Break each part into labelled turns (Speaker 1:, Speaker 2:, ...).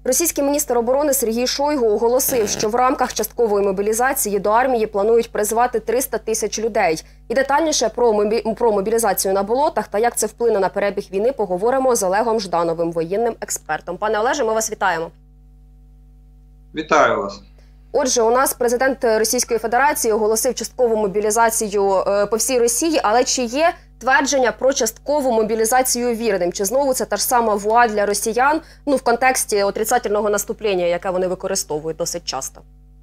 Speaker 1: Російський міністр оборони Сергій Шойгу оголосив, що в рамках часткової мобілізації до армії планують призвати 300 тисяч людей. І детальніше про мобілізацію на болотах та як це вплине на перебіг війни поговоримо з Олегом Ждановим, воєнним експертом. Пане Олеже, ми вас вітаємо.
Speaker 2: Вітаю вас.
Speaker 1: Отже, у нас президент Російської Федерації оголосив часткову мобілізацію по всій Росії, але чи є твердження про часткову мобілізацію вірним? Чи знову це та ж сама вуаль для росіян, в контексті отрицательного наступлення, яке вони використовують досить часто?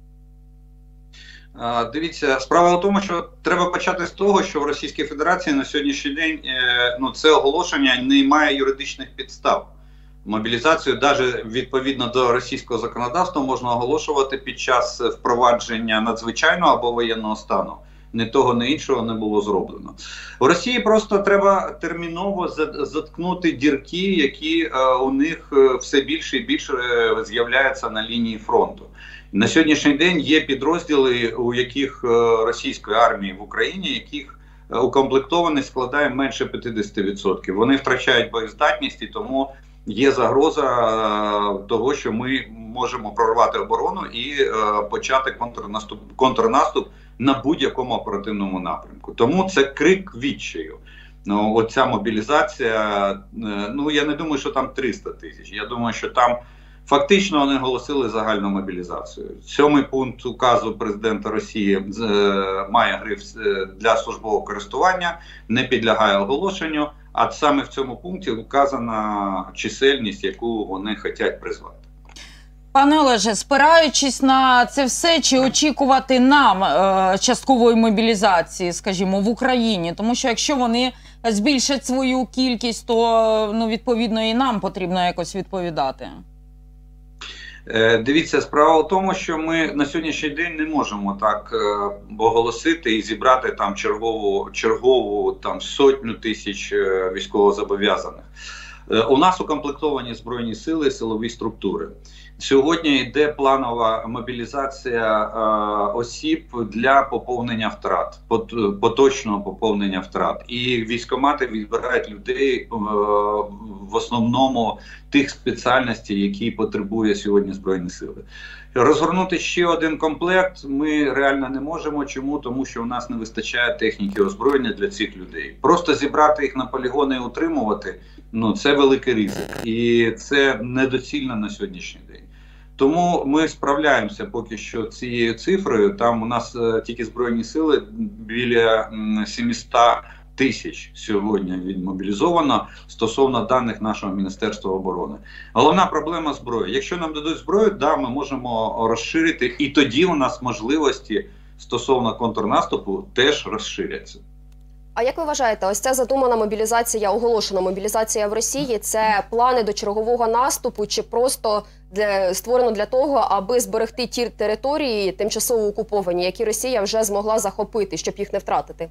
Speaker 2: Дивіться, справа в тому, що треба почати з того, що в Російській Федерації на сьогоднішній день це оголошення не має юридичних підстав. Мобілізацію, навіть відповідно до російського законодавства, можна оголошувати під час впровадження надзвичайного або воєнного стану. Ні того, ні іншого не було зроблено. В Росії просто треба терміново заткнути дірки, які у них все більше і більше з'являються на лінії фронту. На сьогоднішній день є підрозділи, у яких російської армії в Україні, яких укомплектованість складає менше 50%. Вони втрачають боєздатність і тому є загроза того, що ми можемо прорвати оборону і почати контрнаступ на будь-якому оперативному напрямку. Тому це крик відчаю. Оця мобілізація, я не думаю, що там 300 тисяч. Я думаю, що там фактично вони оголосили загальну мобілізацію. 7-й пункт указу президента Росії має гриф для службового користування, не підлягає оголошенню, а саме в цьому пункті вказана чисельність, яку вони хочуть призвати.
Speaker 3: Пане Олеже, спираючись на це все, чи очікувати нам часткової мобілізації, скажімо, в Україні? Тому що якщо вони збільшать свою кількість, то відповідно і нам потрібно якось відповідати.
Speaker 2: Дивіться, справа в тому, що ми на сьогоднішній день не можемо так оголосити і зібрати там чергову там сотню тисяч військовозобов'язаних. У нас укомплектовані Збройні сили, силові структури. Сьогодні йде планова мобілізація осіб для поповнення втрат, поточного поповнення втрат. І військкомати відбирають людей в основному тих спеціальностей, які потребує сьогодні Збройні сили. Розгорнути ще один комплект ми реально не можемо. Чому? Тому що у нас не вистачає техніки озброєння для цих людей. Просто зібрати їх на полігони і утримувати – це великий ризик. І це недоцільно на сьогоднішній день. Тому ми справляємося поки що цією цифрою. Там у нас тільки Збройні сили біля 700 тисяч сьогодні відмобілізовано стосовно даних нашого Міністерства оборони. Головна проблема – зброя. Якщо нам дадуть зброю, ми можемо розширити, і тоді у нас можливості стосовно контрнаступу теж розширяться.
Speaker 1: А як ви вважаєте, ось ця задумана мобілізація, оголошена мобілізація в Росії – це плани до чергового наступу чи просто створено для того, аби зберегти ті території тимчасово окуповані, які Росія вже змогла захопити, щоб їх не втратити?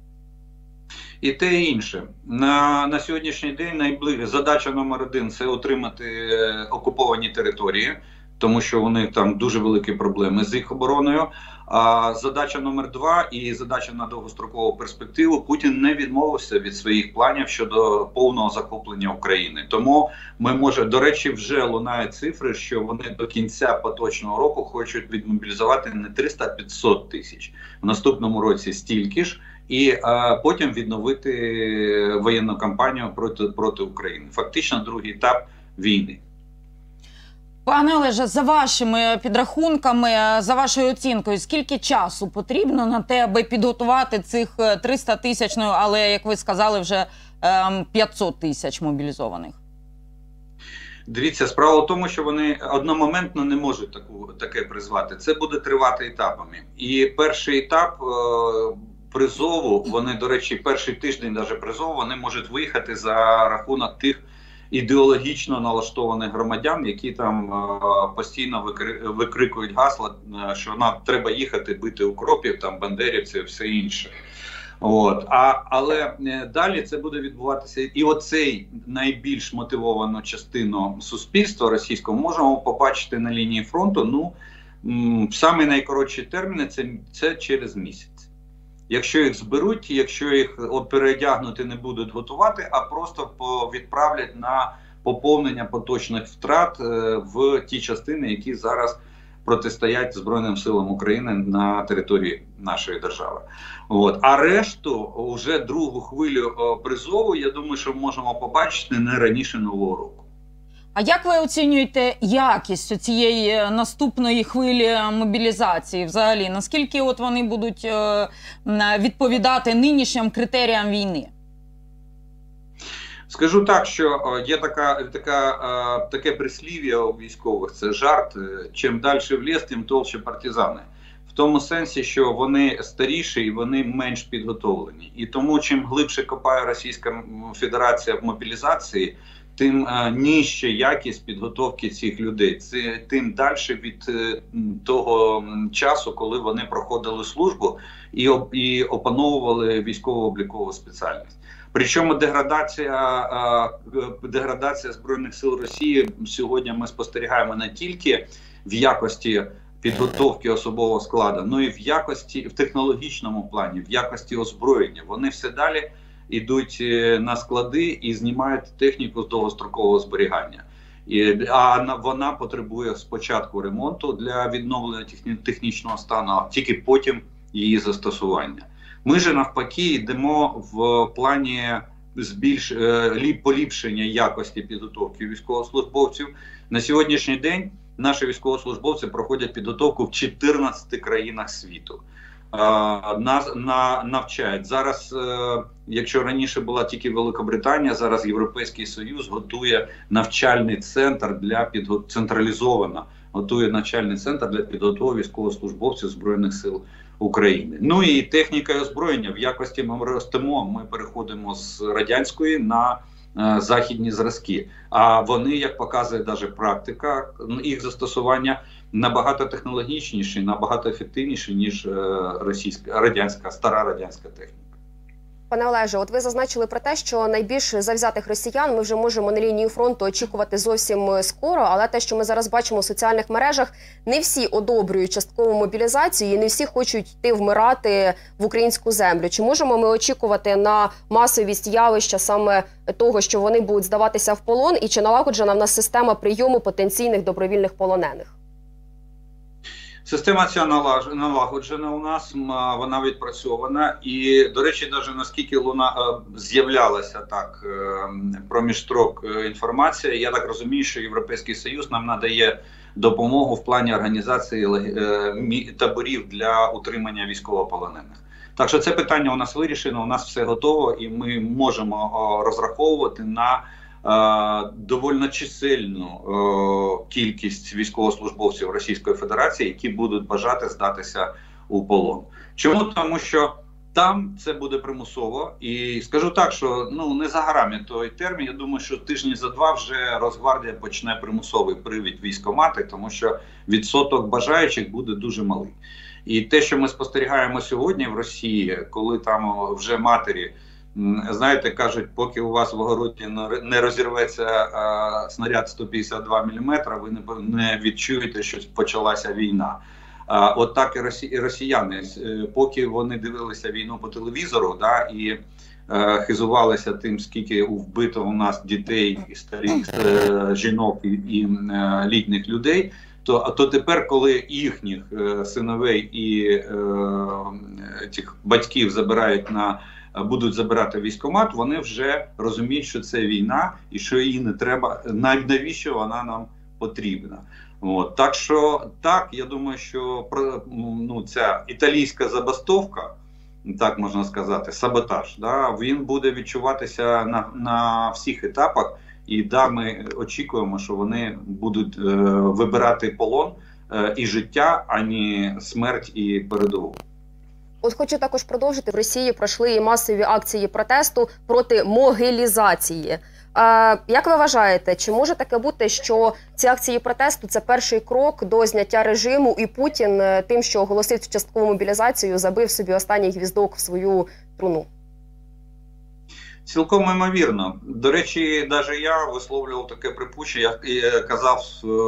Speaker 2: І те, і інше. На сьогоднішній день задача номер 1 – це отримати окуповані території, тому що у них там дуже великі проблеми з їх обороною. А задача номер 2 і задача на довгострокову перспективу – Путін не відмовився від своїх планів щодо повного захоплення України. Тому до речі, вже лунають цифри, що вони до кінця поточного року хочуть відмобілізувати не 300, а 500 тисяч. В наступному році стільки ж. І потім відновити воєнну кампанію проти України. Фактично другий етап війни.
Speaker 3: Пане Олеже, за вашими підрахунками, за вашою оцінкою, скільки часу потрібно на те, аби підготувати цих 300 тисяч, але, як ви сказали, вже 500 тисяч мобілізованих?
Speaker 2: Дивіться, справа в тому, що вони одномоментно не можуть таке призвати. Це буде тривати етапами. І перший етап призову, вони, до речі, перший тиждень навіть призову, вони можуть виїхати за рахунок тих ідеологічно налаштованих громадян, які там постійно викрикують гасла, що нам треба їхати бити укропів, там бандерівців і все інше. Але далі це буде відбуватися. І оцей найбільш мотивовану частину суспільства російського можемо побачити на лінії фронту, в самі найкоротші терміни це через місяць. Якщо їх зберуть, якщо їх переодягнути не будуть готувати, а просто відправлять на поповнення поточних втрат в ті частини, які зараз протистоять Збройним силам України на території нашої держави. От. А решту, вже другу хвилю призову, я думаю, що можемо побачити не раніше Нового року.
Speaker 3: А як ви оцінюєте якість цієї наступної хвилі мобілізації взагалі? Наскільки от вони будуть відповідати нинішнім критеріям війни?
Speaker 2: Скажу так, що є таке прислів'я у військових, це жарт, чим далі в ліс, тим толще партизани. В тому сенсі, що вони старіші і вони менш підготовлені. І тому, чим глибше копає Російська Федерація в мобілізації, тим нижча якість підготовки цих людей. Це тим далі від того часу, коли вони проходили службу і опановували військово-облікову спеціальність. Причому деградація Збройних сил Росії сьогодні ми спостерігаємо не тільки в якості підготовки особового складу, але і в технологічному плані, в якості озброєння. Вони все далі йдуть на склади і знімають техніку з довгострокового зберігання. А вона потребує спочатку ремонту для відновлення технічного стану, а тільки потім її застосування. Ми же навпаки йдемо в плані поліпшення якості підготовки військовослужбовців. На сьогоднішній день наші військовослужбовці проходять підготовку в 14 країнах світу. Нас навчають. Зараз, якщо раніше була тільки Великобританія, зараз Європейський Союз готує навчальний центр централізовано готує навчальний центр для підготовки військовослужбовців Збройних сил України. Ну і техніка і озброєння. В якості ми ростемо, ми переходимо з радянської на західні зразки. А вони, як показує навіть практика, їх застосування набагато технологічніші, набагато ефективніші, ніж стара радянська техніка.
Speaker 1: Пане Олеже, от ви зазначили про те, що найбільш завзятих росіян ми вже можемо на лінію фронту очікувати зовсім скоро, але те, що ми зараз бачимо в соціальних мережах, не всі одобрюють часткову мобілізацію і не всі хочуть йти вмирати в українську землю. Чи можемо ми очікувати на масовість явища саме того, що вони будуть здаватися в полон, і чи налагоджена в нас система прийому потенційних добровільних полонених?
Speaker 2: Система ця налагоджена у нас, вона відпрацьована і, до речі, навіть наскільки з'являлася так проміж строк інформація, я так розумію, що Європейський Союз нам надає допомогу в плані організації таборів для утримання військовополонених. Так що це питання у нас вирішено, у нас все готово і ми можемо розраховувати на доволі чисельну кількість військовослужбовців Російської Федерації, які будуть бажати здатися у полон. Чому? Тому що там це буде примусово. І скажу так, що не за горами той термін. Я думаю, що тижні за два вже Росгвардія почне примусовий привід військкомати, тому що відсоток бажаючих буде дуже малий. І те, що ми спостерігаємо сьогодні в Росії, коли там вже матері, знаєте, кажуть, поки у вас в огороді не розірветься снаряд 152 мм, ви не відчуєте, що почалася війна. От так і росіяни, поки вони дивилися війну по телевізору, і хизувалися тим, скільки вбито у нас дітей, старих жінок і літніх людей, то тепер, коли їхніх синовей і цих батьків будуть забирати військкомат, вони вже розуміють, що це війна і що її не треба, навіщо вона нам потрібна. От. Так що, так, я думаю, що ця італійська забастовка, так можна сказати, саботаж, він буде відчуватися на всіх етапах, і ми очікуємо, що вони будуть вибирати полон і життя, а не смерть і передову.
Speaker 1: От хочу також продовжити. В Росії пройшли масові акції протесту проти могилізації. Як ви вважаєте, чи може таке бути, що ці акції протесту – це перший крок до зняття режиму, і Путін тим, що оголосив часткову мобілізацію, забив собі останній гвіздок в свою труну?
Speaker 2: Цілком ймовірно. До речі, навіть я висловлював таке припущення, я казав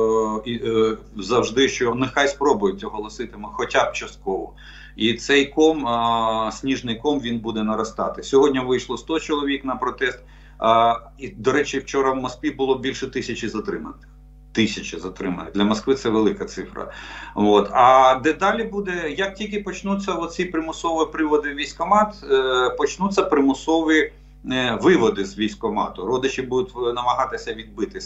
Speaker 2: завжди, що нехай спробують оголосити хоча б частково. І цей сніжний ком, він буде наростати. Сьогодні вийшло 100 чоловік на протест, І, до речі, вчора в Москві було більше 1000 затриманих. 1000 затриманих. Для Москви це велика цифра. От. А де далі буде, як тільки почнуться оці примусові приводи в військкомат, почнуться примусові виводи з військкомату. Родичі будуть намагатися відбити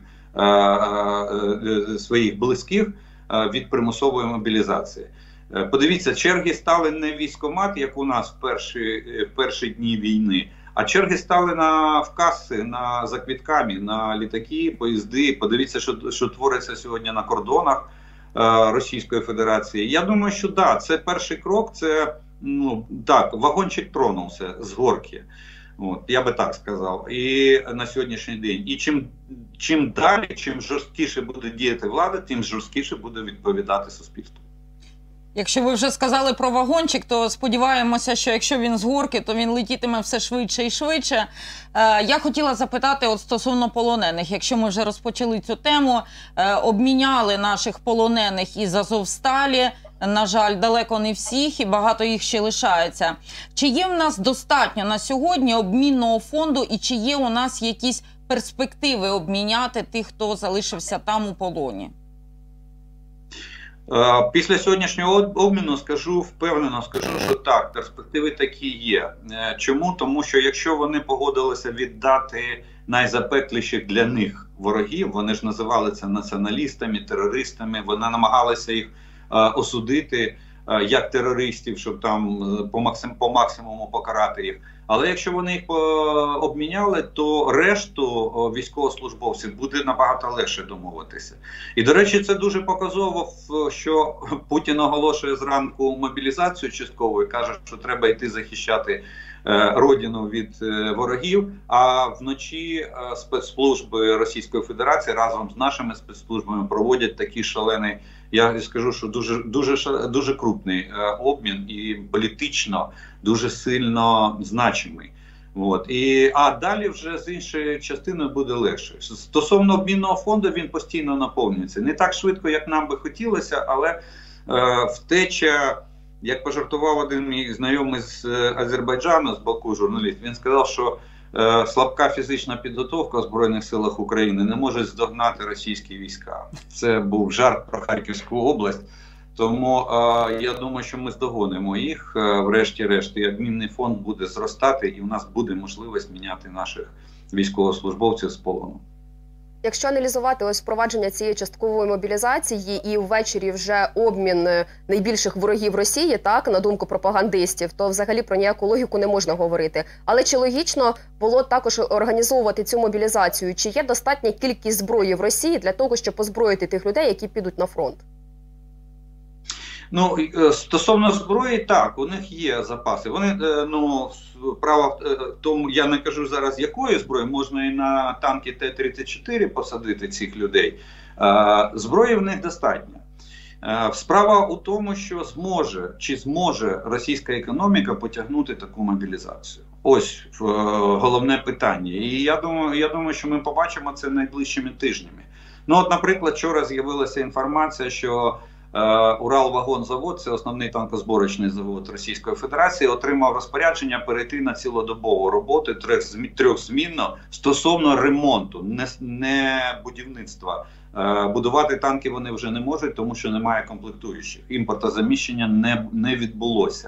Speaker 2: своїх близьких від примусової мобілізації. Подивіться, черги стали не в військкомат, як у нас в перші дні війни, а черги стали в каси, за квитками, на літаки, поїзди. Подивіться, що твориться сьогодні на кордонах Російської Федерації. Я думаю, що да, це перший крок, це, так, вагончик тронувся з горки. От, я би так сказав. І на сьогоднішній день. І чим далі, чим жорсткіше буде діяти влада, тим жорсткіше буде відповідати суспільство.
Speaker 3: Якщо ви вже сказали про вагончик, то сподіваємося, що якщо він з горки, то він летітиме все швидше і швидше. Я хотіла запитати стосовно полонених. Якщо ми вже розпочали цю тему, обміняли наших полонених із Азовсталі, на жаль, далеко не всіх, і багато їх ще лишається. Чи є в нас достатньо на сьогодні обмінного фонду, і чи є у нас якісь перспективи обміняти тих, хто залишився там у полоні?
Speaker 2: Після сьогоднішнього обміну впевнено скажу, що так, перспективи такі є. Чому? Тому що якщо вони погодилися віддати найзапекліших для них ворогів, вони ж називали це націоналістами, терористами, вони намагалися їх осудити як терористів, щоб там по максимуму покарати їх. Але якщо вони їх обміняли, то решту військовослужбовців буде набагато легше домовитися. І, до речі, це дуже показово, що Путін оголошує зранку мобілізацію часткову і каже, що треба йти захищати родину від ворогів, а вночі спецслужби Російської Федерації разом з нашими спецслужбами проводять такий шалений, я скажу, що дуже крупний обмін і політично дуже сильно значимий. От. А далі вже з іншої частини буде легше. Стосовно обмінного фонду, він постійно наповнюється. Не так швидко, як нам би хотілося, але втеча, як пожартував один мій знайомий з Азербайджану, з Баку, журналіст, він сказав, що слабка фізична підготовка в Збройних силах України не може здогнати російські війська. Це був жарт про Харківську область. Тому я думаю, що ми здогонимо їх, врешті-решт, і обмінний фонд буде зростати, і у нас буде можливість міняти наших військовослужбовців з полону.
Speaker 1: Якщо аналізувати впровадження цієї часткової мобілізації і ввечері вже обмін найбільших ворогів Росії, так, на думку пропагандистів, то взагалі про ніяку логіку не можна говорити. Але чи логічно було також організовувати цю мобілізацію? Чи є достатня кількість зброї в Росії для того, щоб озброїти тих людей, які підуть на фронт?
Speaker 2: Стосовно зброї, так, у них є запаси. Вони, право в тому, я не кажу зараз, якої зброї, можна і на танки Т-34 посадити цих людей. Зброї в них достатньо. Справа у тому, що зможе російська економіка потягнути таку мобілізацію. Ось головне питання. І я думаю, що ми побачимо це найближчими тижнями. От, наприклад, вчора з'явилася інформація, що Уралвагонзавод, це основний танкозборочний завод Російської Федерації, отримав розпорядження перейти на цілодобову роботу трьохзмінно стосовно ремонту, не будівництва. Будувати танки вони вже не можуть, тому що немає комплектуючих. Імпортозаміщення не відбулося.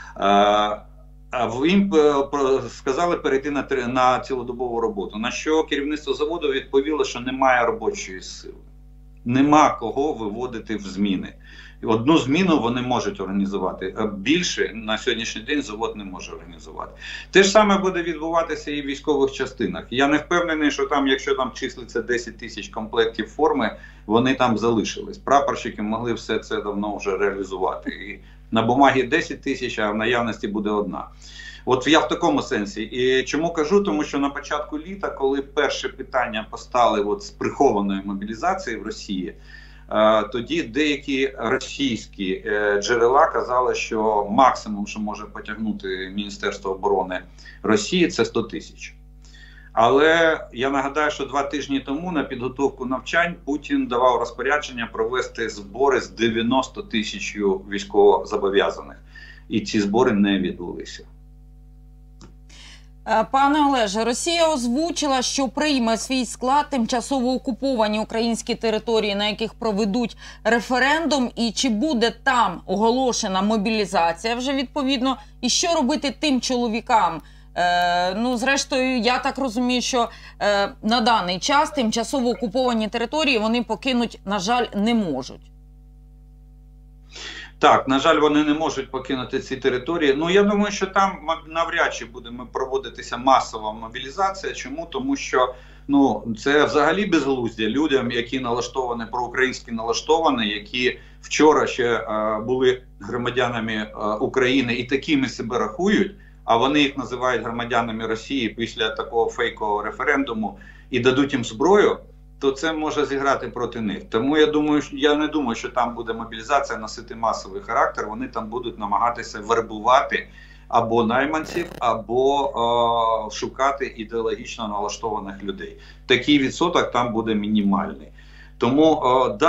Speaker 2: Їм сказали перейти на цілодобову роботу, на що керівництво заводу відповіло, що немає робочої сили. Нема кого виводити в зміни. Одну зміну вони можуть організувати, а більше на сьогоднішній день завод не може організувати. Те ж саме буде відбуватися і в військових частинах. Я не впевнений, що там, якщо там числиться 10 тисяч комплектів форми, вони там залишились. Прапорщики могли все це давно вже реалізувати. І на бумагі 10 тисяч, а в наявності буде одна. От я в такому сенсі. І чому кажу? Тому що на початку літа, коли перші питання постали з прихованої мобілізації в Росії, тоді деякі російські джерела казали, що максимум, що може потягнути Міністерство оборони Росії, це 100 тисяч. Але я нагадаю, що 2 тижні тому на підготовку навчань Путін давав розпорядження провести збори з 90 тисяч військовозобов'язаних. І ці збори не відбулися.
Speaker 3: Пане Олеже, Росія озвучила, що прийме свій склад тимчасово окуповані українські території, на яких проведуть референдум, і чи буде там оголошена мобілізація вже відповідно, і що робити тим чоловікам? Ну, зрештою, я так розумію, що на даний час тимчасово окуповані території вони покинуть, на жаль, не можуть.
Speaker 2: Так, на жаль, вони не можуть покинути ці території. Ну, я думаю, що там навряд чи буде проводитися масова мобілізація. Чому? Тому що це взагалі безглуздя людям, які налаштовані, проукраїнськи налаштовані, які вчора ще були громадянами України і такими себе рахують, а вони їх називають громадянами Росії після такого фейкового референдуму і дадуть їм зброю, то це може зіграти проти них. Тому я не думаю, що там буде мобілізація носити масовий характер. Вони там будуть намагатися вербувати або найманців, або шукати ідеологічно налаштованих людей. Такий відсоток там буде мінімальний. Тому,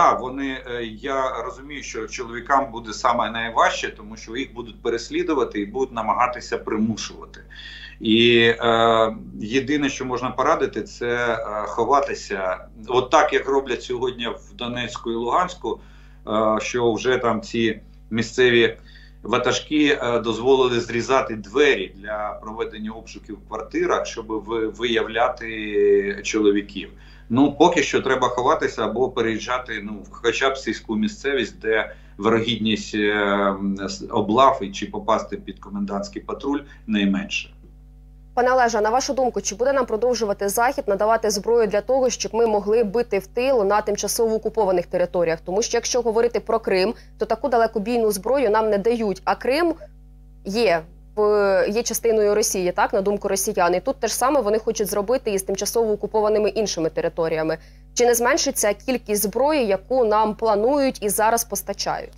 Speaker 2: я розумію, що чоловікам буде саме найважче, тому що їх будуть переслідувати і будуть намагатися примушувати. І єдине, що можна порадити, це ховатися. От так, як роблять сьогодні в Донецьку і Луганську, що вже там ці місцеві ватажки дозволили зрізати двері для проведення обшуків в квартирах, щоб виявляти чоловіків. Ну, поки що треба ховатися або переїжджати хоча б в сільську місцевість, де вирогідність облав чи попасти під комендантський патруль найменше.
Speaker 1: Пане Олеже, на вашу думку, чи буде нам продовжувати Захід надавати зброю для того, щоб ми могли бити в тил на тимчасово окупованих територіях? Тому що якщо говорити про Крим, то таку далекобійну зброю нам не дають, а Крим є частиною Росії, так, на думку росіян. І тут те ж саме вони хочуть зробити із тимчасово окупованими іншими територіями. Чи не зменшиться кількість зброї, яку нам планують і зараз постачають?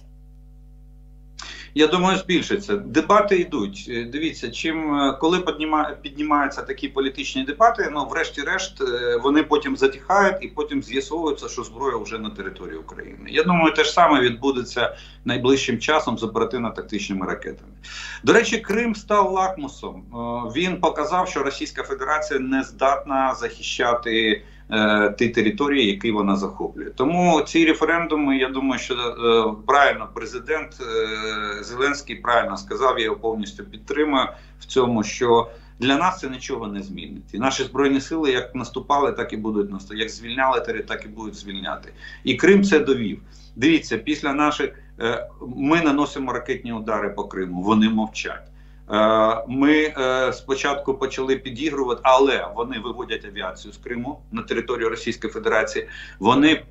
Speaker 2: Я думаю, збільшиться. Дебати йдуть. Дивіться, коли піднімаються такі політичні дебати, врешті-решт, вони потім затихають і потім з'ясовується, що зброя вже на території України. Я думаю, те ж саме відбудеться найближчим часом з оперативно-тактичними ракетами. До речі, Крим став лакмусом. Він показав, що Російська Федерація не здатна захищати ті території, які вона захоплює. Тому ці референдуми, я думаю, що правильно президент Зеленський правильно сказав, я його повністю підтримую в цьому, що для нас це нічого не змінить. І наші Збройні сили як наступали, так і будуть наступати. Як звільняли території, так і будуть звільняти. І Крим це довів. Дивіться, після наших ми наносимо ракетні удари по Криму, вони мовчать. Ми спочатку почали підігрувати, але вони виводять авіацію з Криму на територію Російської Федерації. Вони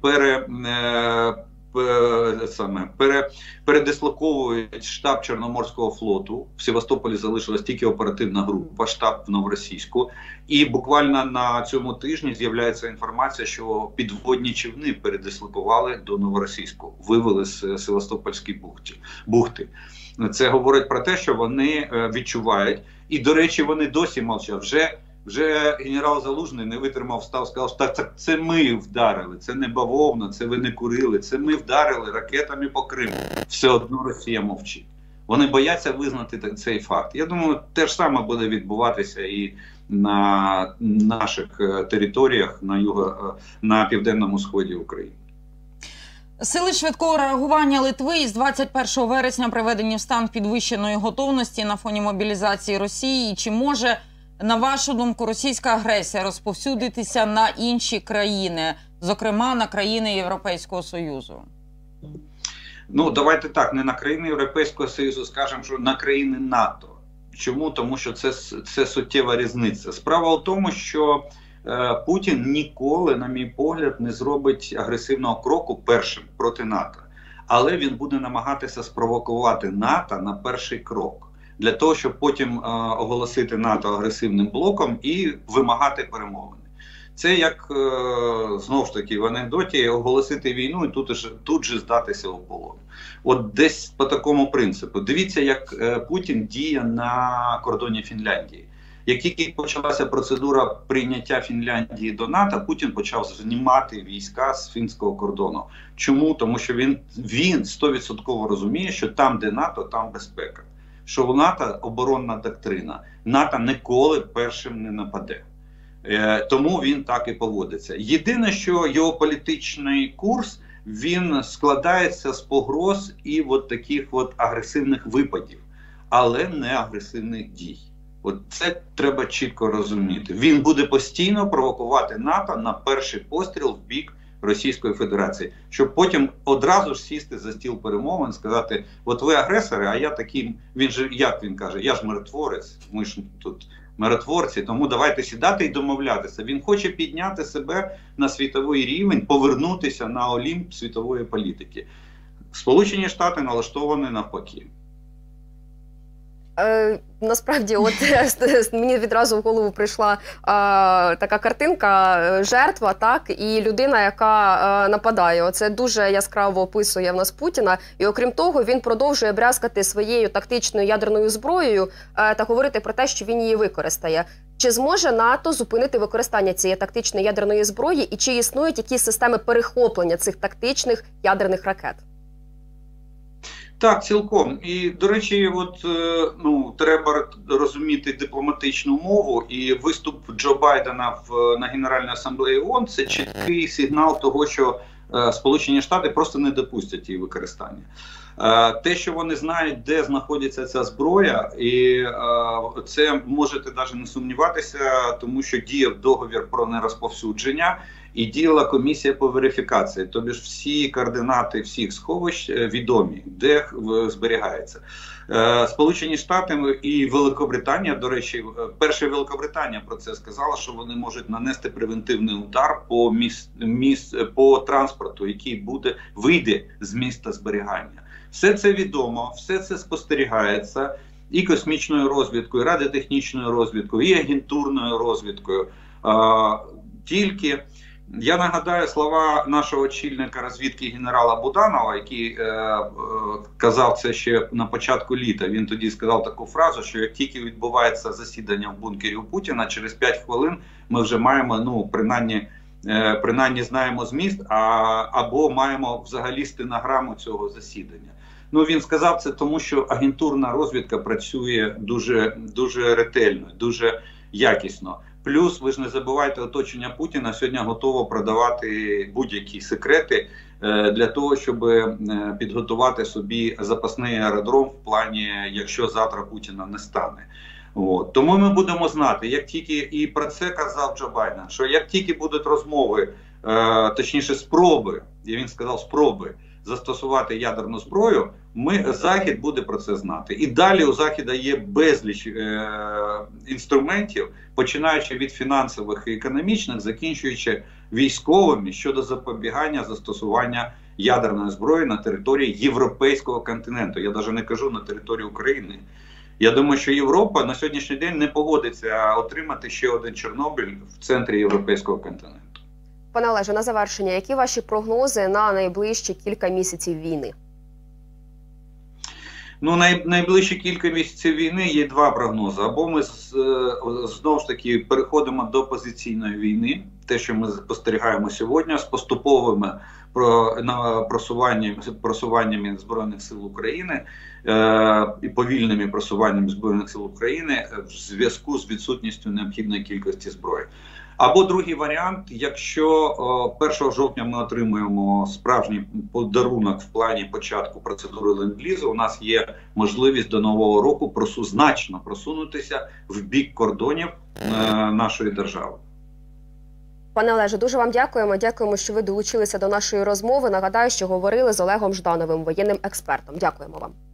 Speaker 2: передислоковують штаб Чорноморського флоту. В Севастополі залишилась тільки оперативна група, штаб в Новоросійську. І буквально на цьому тижні з'являється інформація, що підводні човни передислокували до Новоросійську, вивели з Севастопольської бухти. Це говорить про те, що вони відчувають. І, до речі, вони досі мовчать. Вже генерал Залужний не витримав, встав, сказав, що так це ми вдарили, це не бавовна, це ви не курили, це ми вдарили ракетами по Криму. Все одно Росія мовчить. Вони бояться визнати цей факт. Я думаю, те ж саме буде відбуватися і на наших територіях на південному сході України.
Speaker 3: Сили швидкого реагування Литви із 21 вересня приведені в стан підвищеної готовності на фоні мобілізації Росії. Чи може, на вашу думку, російська агресія розповсюдитися на інші країни, зокрема на країни Європейського Союзу?
Speaker 2: Давайте так, не на країни Європейського Союзу, скажемо, що на країни НАТО. Чому? Тому що це суттєва різниця. Справа в тому, що Путін ніколи, на мій погляд, не зробить агресивного кроку першим проти НАТО. Але він буде намагатися спровокувати НАТО на перший крок. Для того, щоб потім оголосити НАТО агресивним блоком і вимагати перемовини. Це як, знову ж таки, в анекдоті оголосити війну і тут же здатися у полон. От десь по такому принципу. Дивіться, як Путін діє на кордоні Фінляндії. Як тільки почалася процедура прийняття Фінляндії до НАТО, Путін почав знімати війська з фінського кордону. Чому? Тому що він 100% розуміє, що там, де НАТО, там безпека. що у НАТО оборонна доктрина. НАТО ніколи першим не нападе. Тому він так і поводиться. Єдине, що його політичний курс, він складається з погроз і от таких от агресивних випадів, але не агресивних дій. От це треба чітко розуміти. Він буде постійно провокувати НАТО на перший постріл в бік Російської Федерації, щоб потім одразу ж сісти за стіл перемовин, сказати, от ви агресори, а я такий, він же, як він каже, я ж миротворець, ми ж тут миротворці, тому давайте сідати і домовлятися. Він хоче підняти себе на світовий рівень, повернутися на олімп світової політики. Сполучені Штати налаштовані навпаки.
Speaker 1: Насправді, от мені відразу в голову прийшла така картинка, жертва, так, і людина, яка нападає. Оце дуже яскраво описує в нас Путіна. І окрім того, він продовжує брязкати своєю тактичною ядерною зброєю та говорити про те, що він її використає. Чи зможе НАТО зупинити використання цієї тактичної ядерної зброї, і чи існують якісь системи перехоплення цих тактичних ядерних ракет?
Speaker 2: Так, цілком. І, до речі, от, треба розуміти дипломатичну мову, і виступ Джо Байдена на Генеральній асамблеї ООН – це чіткий сигнал того, що Сполучені Штати просто не допустять її використання. Те, що вони знають, де знаходиться ця зброя, і це можете навіть не сумніватися, тому що діяв договір про нерозповсюдження і діяла комісія по верифікації. Тобто всі координати всіх сховищ відомі, де зберігається. Сполучені Штати і Великобританія, до речі, перша Великобританія про це сказала, що вони можуть нанести превентивний удар по транспорту, який вийде з міста зберігання. Все це відомо, все це спостерігається і космічною розвідкою, і радіотехнічною розвідкою, і агентурною розвідкою. Тільки я нагадаю слова нашого очільника розвідки генерала Буданова, який казав це ще на початку літа. Він тоді сказав таку фразу, що як тільки відбувається засідання в бункері у Путіна, через 5 хвилин ми вже маємо, принаймні знаємо зміст, або маємо взагалі стенограму цього засідання. Він сказав це тому, що агентурна розвідка працює дуже ретельно, дуже якісно. Плюс, ви ж не забувайте, оточення Путіна сьогодні готово продавати будь-які секрети для того, щоб підготувати собі запасний аеродром в плані, якщо завтра Путіна не стане. Тому ми будемо знати, як тільки, і про це казав Джо Байден, що як тільки будуть розмови, точніше спроби, і він сказав спроби, застосувати ядерну зброю, Захід буде про це знати. І далі у Заходу є безліч інструментів, починаючи від фінансових і економічних, закінчуючи військовими щодо запобігання застосування ядерної зброї на території європейського континенту. Я навіть не кажу на території України. Я думаю, що Європа на сьогоднішній день не погодиться отримати ще один Чорнобиль в центрі європейського континенту.
Speaker 1: Пане Олеже, на завершення, які ваші прогнози на найближчі кілька місяців війни?
Speaker 2: Найближчі кілька місяців війни є два прогнози. Або ми знову ж таки переходимо до позиційної війни, те, що ми спостерігаємо сьогодні, з поступовими просуваннями Збройних сил України і повільними просуваннями Збройних сил України в зв'язку з відсутністю необхідної кількості зброї. Або другий варіант, якщо 1 жовтня ми отримуємо справжній подарунок в плані початку процедури ленд-лізу, у нас є можливість до Нового року значно просунутися в бік кордонів нашої держави.
Speaker 1: Пане Олеже, дуже вам дякуємо. Дякуємо, що ви долучилися до нашої розмови. Нагадаю, що говорили з Олегом Ждановим, воєнним експертом. Дякуємо вам.